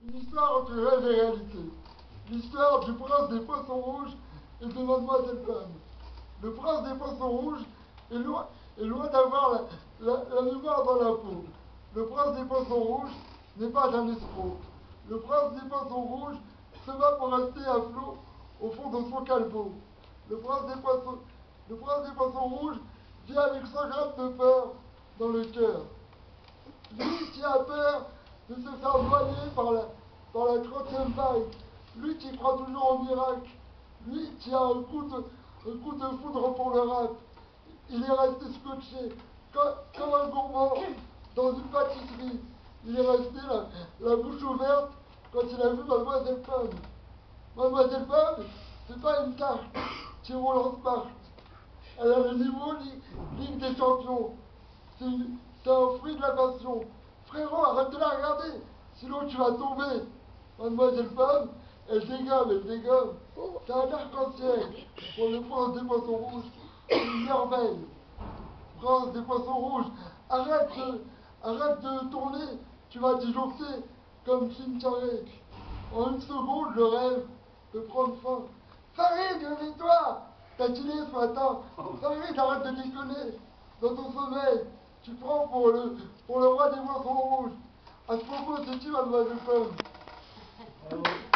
Une histoire entre rêve et réalité. L'histoire du prince des poissons rouges et de mademoiselle Pomme. Le prince des poissons rouges est loin d'avoir la mémoire dans la peau. Le prince des poissons rouges n'est pas un escroc. Le prince des poissons rouges se bat pour rester à flot au fond de son calbo. Le prince des poissons rouges vit avec 100 grammes de peur dans le cœur. Lui qui a peur de se faire noyer par la 30e vague, lui qui croit toujours au miracle, lui qui a un coup de foudre pour le rap, il est resté scotché comme un gourmand dans une pâtisserie. Il est resté la bouche ouverte quand il a vu Mademoiselle Pomme. Mademoiselle Pomme, c'est pas une tarte qui roule en smart. Elle a le niveau Ligue des Champions. C'est un fruit de la passion. Frérot, arrête de la regarder, sinon tu vas tomber. Mademoiselle Pomme, elle dégomme. C'est un arc-en-ciel pour le prince des poissons rouges. Une merveille. Prince des poissons rouges, arrête de tourner, tu vas disjoncter comme Jim Carrey. En une seconde, le rêve peut prendre fin. Farid, réveille-toi! T'as dîné ce matin. Farid, arrête de déconner. Dans ton sommeil, tu prends pour le roi des poissons rouges. À ce propos, c'est qui, Mademoiselle Pomme?